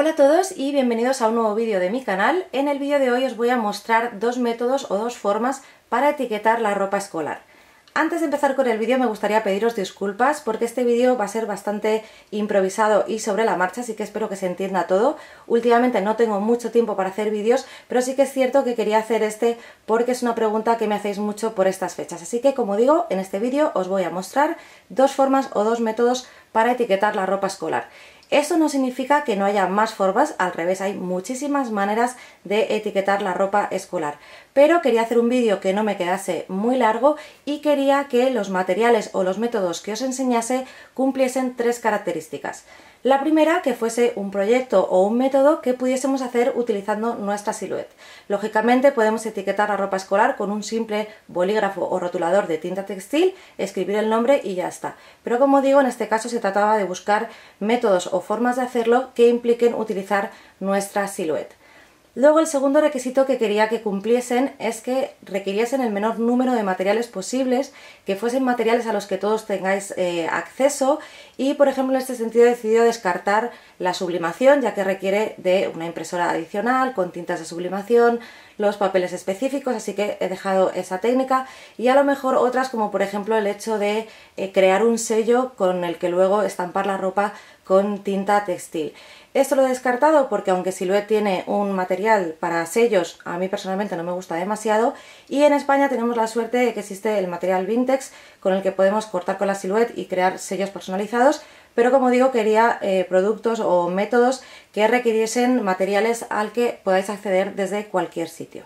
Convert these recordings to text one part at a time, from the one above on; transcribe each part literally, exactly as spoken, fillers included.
Hola a todos y bienvenidos a un nuevo vídeo de mi canal. En el vídeo de hoy os voy a mostrar dos métodos o dos formas para etiquetar la ropa escolar. Antes de empezar con el vídeo me gustaría pediros disculpas porque este vídeo va a ser bastante improvisado y sobre la marcha, así que espero que se entienda todo. Últimamente no tengo mucho tiempo para hacer vídeos, pero sí que es cierto que quería hacer este porque es una pregunta que me hacéis mucho por estas fechas. Así que, como digo, en este vídeo os voy a mostrar dos formas o dos métodos para etiquetar la ropa escolar. Esto no significa que no haya más formas, al revés, hay muchísimas maneras de etiquetar la ropa escolar. Pero quería hacer un vídeo que no me quedase muy largo y quería que los materiales o los métodos que os enseñase cumpliesen tres características. La primera, que fuese un proyecto o un método que pudiésemos hacer utilizando nuestra Silhouette. Lógicamente podemos etiquetar la ropa escolar con un simple bolígrafo o rotulador de tinta textil, escribir el nombre y ya está. Pero como digo, en este caso se trataba de buscar métodos o formas de hacerlo que impliquen utilizar nuestra Silhouette. Luego, el segundo requisito que quería que cumpliesen es que requiriesen el menor número de materiales posibles, que fuesen materiales a los que todos tengáis eh, acceso y, por ejemplo, en este sentido he decidido descartar la sublimación, ya que requiere de una impresora adicional con tintas de sublimación, los papeles específicos, así que he dejado esa técnica y a lo mejor otras, como por ejemplo el hecho de eh, crear un sello con el que luego estampar la ropa con tinta textil. Esto lo he descartado porque aunque Silhouette tiene un material para sellos, a mí personalmente no me gusta demasiado, y en España tenemos la suerte de que existe el material Vintex con el que podemos cortar con la Silhouette y crear sellos personalizados, pero como digo quería eh, productos o métodos que requiriesen materiales al que podáis acceder desde cualquier sitio.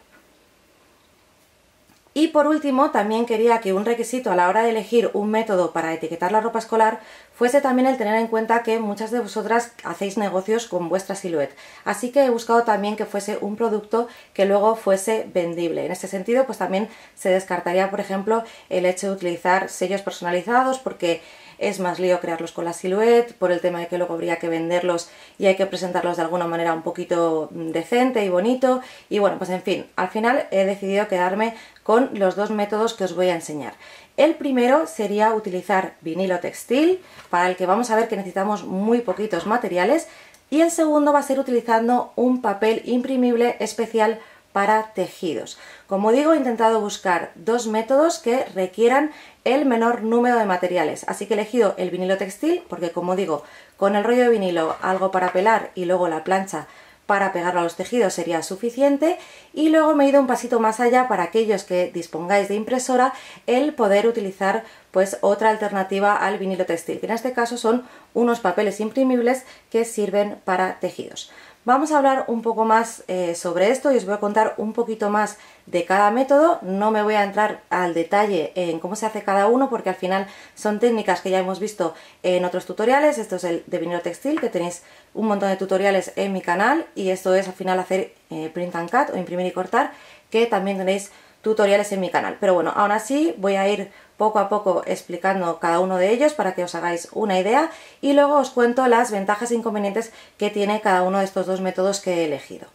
Y por último, también quería que un requisito a la hora de elegir un método para etiquetar la ropa escolar fuese también el tener en cuenta que muchas de vosotras hacéis negocios con vuestra Silhouette. Así que he buscado también que fuese un producto que luego fuese vendible. En este sentido, pues también se descartaría, por ejemplo, el hecho de utilizar sellos personalizados porque es más lío crearlos con la Silhouette, por el tema de que luego habría que venderlos y hay que presentarlos de alguna manera un poquito decente y bonito. Y bueno, pues en fin, al final he decidido quedarme con los dos métodos que os voy a enseñar. El primero sería utilizar vinilo textil, para el que vamos a ver que necesitamos muy poquitos materiales, y el segundo va a ser utilizando un papel imprimible especial para tejidos. Como digo, he intentado buscar dos métodos que requieran el menor número de materiales, así que he elegido el vinilo textil porque, como digo, con el rollo de vinilo algo para pelar y luego la plancha para pegarlo a los tejidos sería suficiente, y luego me he ido un pasito más allá para aquellos que dispongáis de impresora el poder utilizar pues otra alternativa al vinilo textil, que en este caso son unos papeles imprimibles que sirven para tejidos. Vamos a hablar un poco más eh, sobre esto y os voy a contar un poquito más de cada método. No me voy a entrar al detalle en cómo se hace cada uno porque al final son técnicas que ya hemos visto en otros tutoriales. Esto es el de vinilo textil, que tenéis un montón de tutoriales en mi canal, y esto es al final hacer eh, print and cut o imprimir y cortar, que también tenéis tutoriales en mi canal. Pero bueno, aún así voy a ir poco a poco explicando cada uno de ellos para que os hagáis una idea y luego os cuento las ventajas e inconvenientes que tiene cada uno de estos dos métodos que he elegido.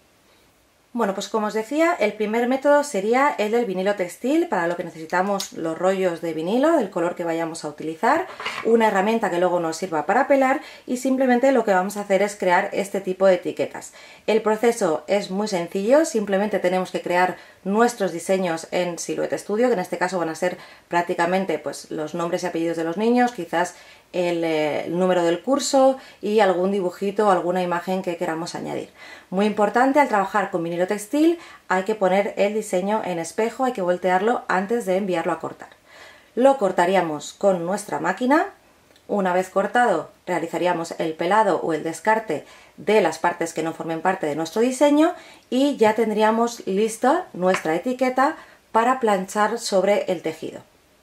Bueno, pues como os decía, el primer método sería el del vinilo textil, para lo que necesitamos los rollos de vinilo del color que vayamos a utilizar, una herramienta que luego nos sirva para pelar, y simplemente lo que vamos a hacer es crear este tipo de etiquetas. El proceso es muy sencillo, simplemente tenemos que crear nuestros diseños en Silhouette Studio, que en este caso van a ser prácticamente pues los nombres y apellidos de los niños, quizás el, eh, el número del curso y algún dibujito o alguna imagen que queramos añadir. Muy importante, al trabajar con vinilo textil hay que poner el diseño en espejo, hay que voltearlo antes de enviarlo a cortar. Lo cortaríamos con nuestra máquina. Una vez cortado, realizaríamos el pelado o el descarte de las partes que no formen parte de nuestro diseño y ya tendríamos lista nuestra etiqueta para planchar sobre el tejido.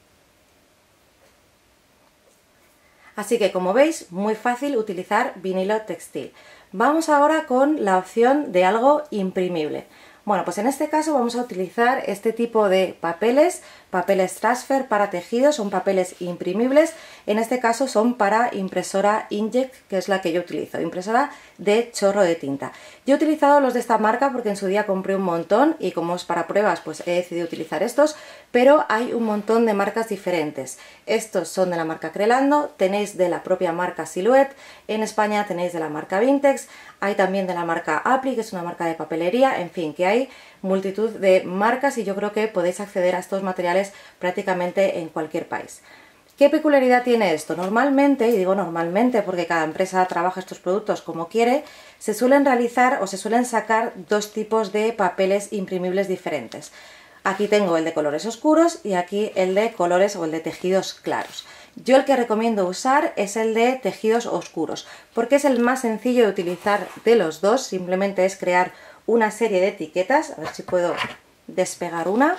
Así que, como veis, muy fácil utilizar vinilo textil. Vamos ahora con la opción de algo imprimible. Bueno, pues en este caso vamos a utilizar este tipo de papeles, papeles transfer para tejidos, son papeles imprimibles, en este caso son para impresora Inkjet, que es la que yo utilizo, impresora de chorro de tinta. Yo he utilizado los de esta marca porque en su día compré un montón y como es para pruebas pues he decidido utilizar estos, pero hay un montón de marcas diferentes. Estos son de la marca Crelando, tenéis de la propia marca Silhouette, en España tenéis de la marca Vintex, hay también de la marca Appli, que es una marca de papelería, en fin, que hay multitud de marcas y yo creo que podéis acceder a estos materiales prácticamente en cualquier país. ¿Qué peculiaridad tiene esto? Normalmente, y digo normalmente porque cada empresa trabaja estos productos como quiere, se suelen realizar o se suelen sacar dos tipos de papeles imprimibles diferentes. Aquí tengo el de colores oscuros y aquí el de colores o el de tejidos claros. Yo el que recomiendo usar es el de tejidos oscuros, porque es el más sencillo de utilizar de los dos. Simplemente es crear una serie de etiquetas, a ver si puedo despegar una.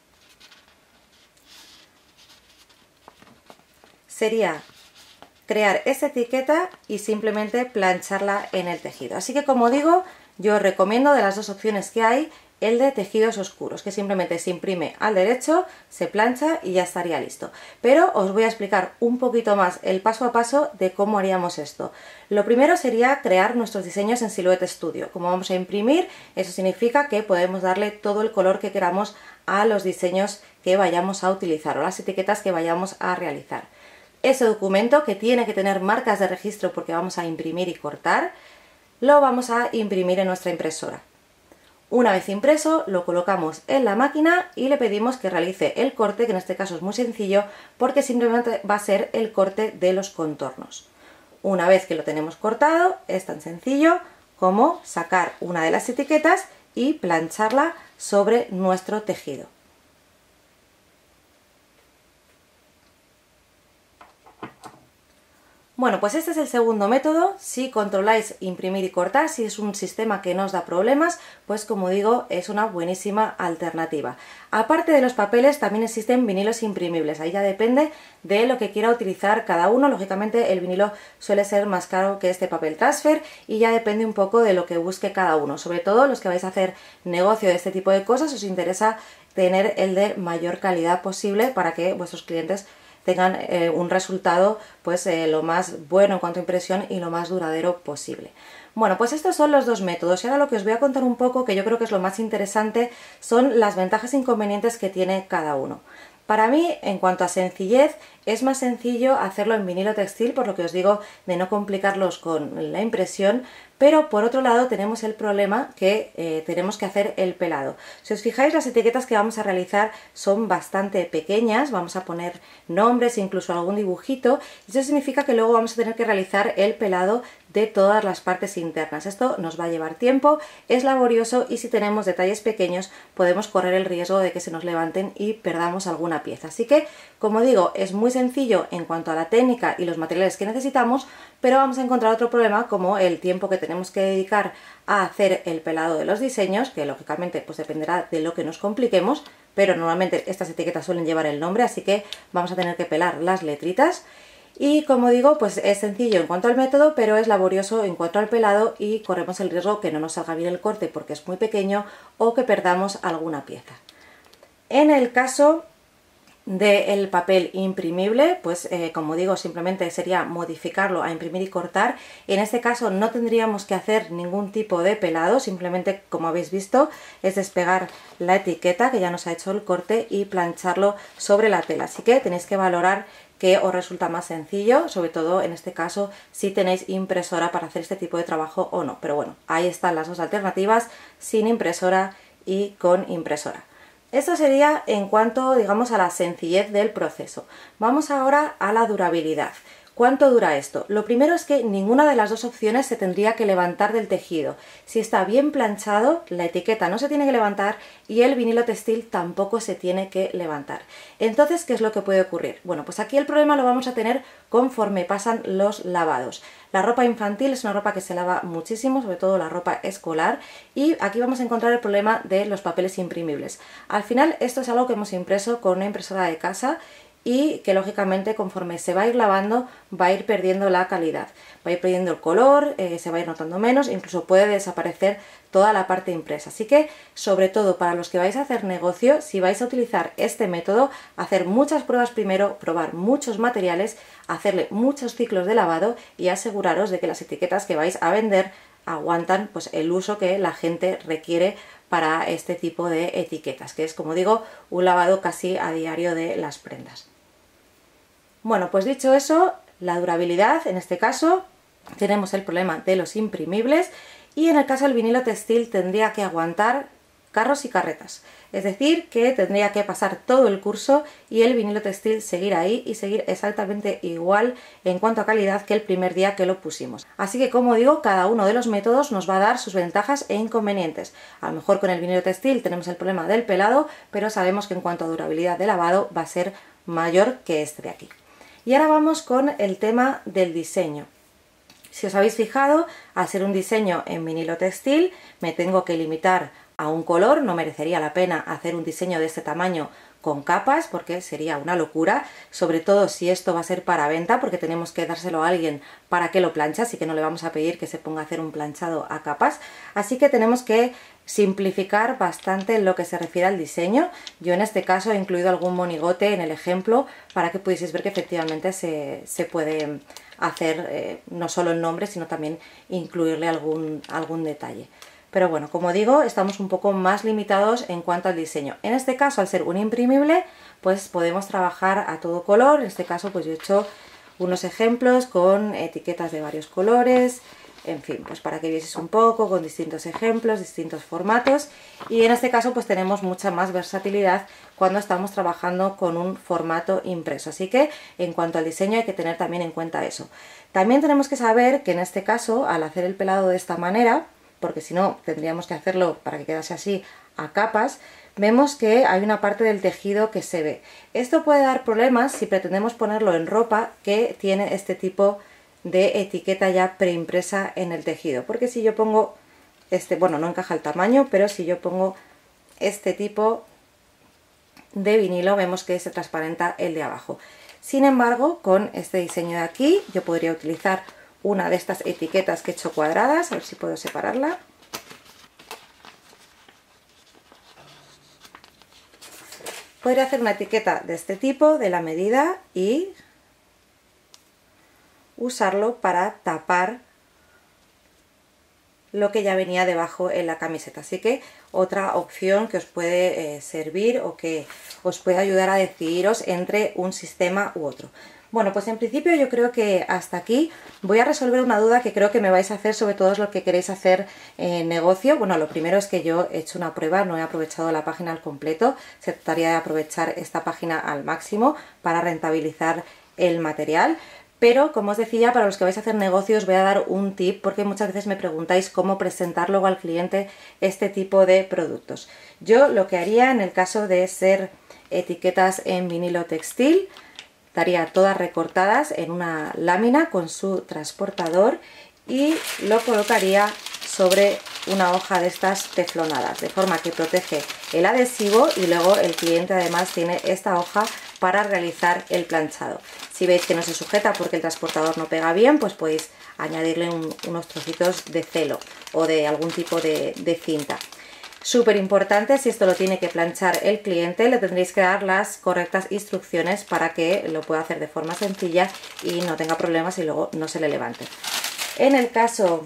Sería crear esta etiqueta y simplemente plancharla en el tejido. Así que, como digo, yo os recomiendo de las dos opciones que hay, el de tejidos oscuros, que simplemente se imprime al derecho, se plancha y ya estaría listo. Pero os voy a explicar un poquito más el paso a paso de cómo haríamos esto. Lo primero sería crear nuestros diseños en Silhouette Studio. Como vamos a imprimir, eso significa que podemos darle todo el color que queramos a los diseños que vayamos a utilizar o las etiquetas que vayamos a realizar. Ese documento, que tiene que tener marcas de registro porque vamos a imprimir y cortar, lo vamos a imprimir en nuestra impresora. Una vez impreso, lo colocamos en la máquina y le pedimos que realice el corte, que en este caso es muy sencillo porque simplemente va a ser el corte de los contornos. Una vez que lo tenemos cortado, es tan sencillo como sacar una de las etiquetas y plancharla sobre nuestro tejido. Bueno, pues este es el segundo método. Si controláis imprimir y cortar, si es un sistema que no os da problemas, pues como digo, es una buenísima alternativa. Aparte de los papeles, también existen vinilos imprimibles. Ahí ya depende de lo que quiera utilizar cada uno. Lógicamente el vinilo suele ser más caro que este papel transfer y ya depende un poco de lo que busque cada uno. Sobre todo los que vais a hacer negocio de este tipo de cosas, os interesa tener el de mayor calidad posible para que vuestros clientes tengan eh, un resultado pues eh, lo más bueno en cuanto a impresión y lo más duradero posible. Bueno, pues estos son los dos métodos y ahora lo que os voy a contar un poco, que yo creo que es lo más interesante, son las ventajas e inconvenientes que tiene cada uno. Para mí, en cuanto a sencillez, es más sencillo hacerlo en vinilo textil, por lo que os digo de no complicarlos con la impresión, pero por otro lado tenemos el problema que eh, tenemos que hacer el pelado. Si os fijáis, las etiquetas que vamos a realizar son bastante pequeñas, vamos a poner nombres, incluso algún dibujito, y eso significa que luego vamos a tener que realizar el pelado de todas las partes internas. Esto nos va a llevar tiempo, es laborioso y si tenemos detalles pequeños podemos correr el riesgo de que se nos levanten y perdamos alguna pieza. Así que, como digo, es muy sencillo en cuanto a la técnica y los materiales que necesitamos, pero vamos a encontrar otro problema como el tiempo que tenemos que dedicar a hacer el pelado de los diseños, que lógicamente pues dependerá de lo que nos compliquemos, pero normalmente estas etiquetas suelen llevar el nombre, así que vamos a tener que pelar las letritas. Y como digo, pues es sencillo en cuanto al método, pero es laborioso en cuanto al pelado y corremos el riesgo que no nos salga bien el corte porque es muy pequeño o que perdamos alguna pieza. En el caso del papel imprimible, pues eh, como digo, simplemente sería modificarlo a imprimir y cortar. En este caso no tendríamos que hacer ningún tipo de pelado, simplemente, como habéis visto, es despegar la etiqueta que ya nos ha hecho el corte y plancharlo sobre la tela. Así que tenéis que valorar que os resulta más sencillo, sobre todo en este caso si tenéis impresora para hacer este tipo de trabajo o no. Pero bueno, ahí están las dos alternativas, sin impresora y con impresora. Esto sería en cuanto, digamos, a la sencillez del proceso. Vamos ahora a la durabilidad. ¿Cuánto dura esto? Lo primero es que ninguna de las dos opciones se tendría que levantar del tejido. Si está bien planchado, la etiqueta no se tiene que levantar y el vinilo textil tampoco se tiene que levantar. Entonces, ¿qué es lo que puede ocurrir? Bueno, pues aquí el problema lo vamos a tener conforme pasan los lavados. La ropa infantil es una ropa que se lava muchísimo, sobre todo la ropa escolar, y aquí vamos a encontrar el problema de los papeles imprimibles. Al final, esto es algo que hemos impreso con una impresora de casa y que lógicamente conforme se va a ir lavando va a ir perdiendo la calidad, va a ir perdiendo el color, eh, se va a ir notando menos, incluso puede desaparecer toda la parte impresa. Así que, sobre todo para los que vais a hacer negocio, si vais a utilizar este método, hacer muchas pruebas primero, probar muchos materiales, hacerle muchos ciclos de lavado y aseguraros de que las etiquetas que vais a vender aguantan pues el uso que la gente requiere para este tipo de etiquetas, que es, como digo, un lavado casi a diario de las prendas. Bueno, pues dicho eso, la durabilidad, en este caso, tenemos el problema de los imprimibles y en el caso del vinilo textil tendría que aguantar carros y carretas, es decir, que tendría que pasar todo el curso y el vinilo textil seguir ahí y seguir exactamente igual en cuanto a calidad que el primer día que lo pusimos. Así que, como digo, cada uno de los métodos nos va a dar sus ventajas e inconvenientes. A lo mejor con el vinilo textil tenemos el problema del pelado, pero sabemos que en cuanto a durabilidad de lavado va a ser mayor que este de aquí. Y ahora vamos con el tema del diseño. Si os habéis fijado, al ser un diseño en vinilo textil me tengo que limitar a un color, no merecería la pena hacer un diseño de este tamaño con capas porque sería una locura, sobre todo si esto va a ser para venta, porque tenemos que dárselo a alguien para que lo planche, así que no le vamos a pedir que se ponga a hacer un planchado a capas, así que tenemos que simplificar bastante en lo que se refiere al diseño. Yo en este caso he incluido algún monigote en el ejemplo para que pudieseis ver que efectivamente se, se puede hacer eh, no solo el nombre, sino también incluirle algún, algún detalle. Pero bueno, como digo, estamos un poco más limitados en cuanto al diseño. En este caso, al ser un imprimible, pues podemos trabajar a todo color. En este caso, pues yo he hecho unos ejemplos con etiquetas de varios colores, en fin, pues para que vieseis un poco, con distintos ejemplos, distintos formatos. Y en este caso, pues tenemos mucha más versatilidad cuando estamos trabajando con un formato impreso. Así que, en cuanto al diseño, hay que tener también en cuenta eso. También tenemos que saber que en este caso, al hacer el pelado de esta manera, porque si no tendríamos que hacerlo para que quedase así a capas, vemos que hay una parte del tejido que se ve. Esto puede dar problemas si pretendemos ponerlo en ropa que tiene este tipo de etiqueta ya preimpresa en el tejido, porque si yo pongo este, bueno, no encaja el tamaño, pero si yo pongo este tipo de vinilo vemos que se transparenta el de abajo. Sin embargo, con este diseño de aquí yo podría utilizar una de estas etiquetas que he hecho cuadradas, a ver si puedo separarla. Podría hacer una etiqueta de este tipo, de la medida, y usarlo para tapar lo que ya venía debajo en la camiseta. Así que otra opción que os puede eh, servir o que os puede ayudar a decidiros entre un sistema u otro. Bueno, pues en principio yo creo que hasta aquí voy a resolver una duda que creo que me vais a hacer, sobre todo los que queréis hacer eh, negocio. Bueno, lo primero es que yo he hecho una prueba, no he aprovechado la página al completo, se trataría de aprovechar esta página al máximo para rentabilizar el material. Pero, como os decía, para los que vais a hacer negocios os voy a dar un tip, porque muchas veces me preguntáis cómo presentar luego al cliente este tipo de productos. Yo lo que haría en el caso de ser etiquetas en vinilo textil, estaría todas recortadas en una lámina con su transportador y lo colocaría sobre una hoja de estas teflonadas, de forma que protege el adhesivo y luego el cliente además tiene esta hoja para realizar el planchado. Si veis que no se sujeta porque el transportador no pega bien, pues podéis añadirle un, unos trocitos de celo o de algún tipo de, de cinta. Súper importante, si esto lo tiene que planchar el cliente, le tendréis que dar las correctas instrucciones para que lo pueda hacer de forma sencilla y no tenga problemas y luego no se le levante. En el caso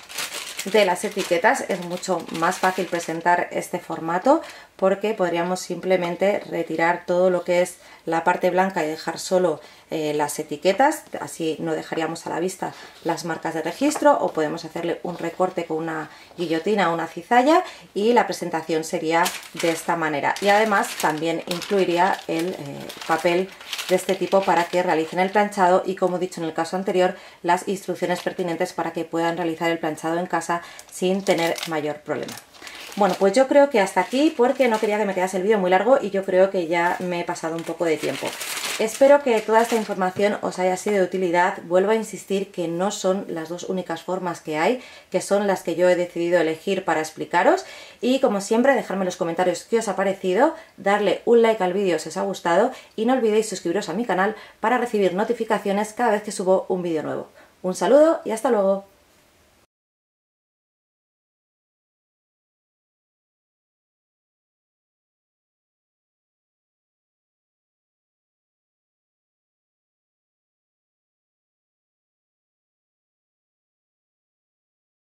de las etiquetas es mucho más fácil presentar este formato porque podríamos simplemente retirar todo lo que es la parte blanca y dejar solo eh, las etiquetas, así no dejaríamos a la vista las marcas de registro, o podemos hacerle un recorte con una guillotina o una cizalla y la presentación sería de esta manera. Y además también incluiría el eh, papel de este tipo para que realicen el planchado y, como he dicho en el caso anterior, las instrucciones pertinentes para que puedan realizar el planchado en casa sin tener mayor problema. Bueno, pues yo creo que hasta aquí, porque no quería que me quedase el vídeo muy largo y yo creo que ya me he pasado un poco de tiempo. Espero que toda esta información os haya sido de utilidad. Vuelvo a insistir que no son las dos únicas formas que hay, que son las que yo he decidido elegir para explicaros. Y como siempre, dejadme en los comentarios qué os ha parecido, darle un like al vídeo si os ha gustado y no olvidéis suscribiros a mi canal para recibir notificaciones cada vez que subo un vídeo nuevo. Un saludo y hasta luego.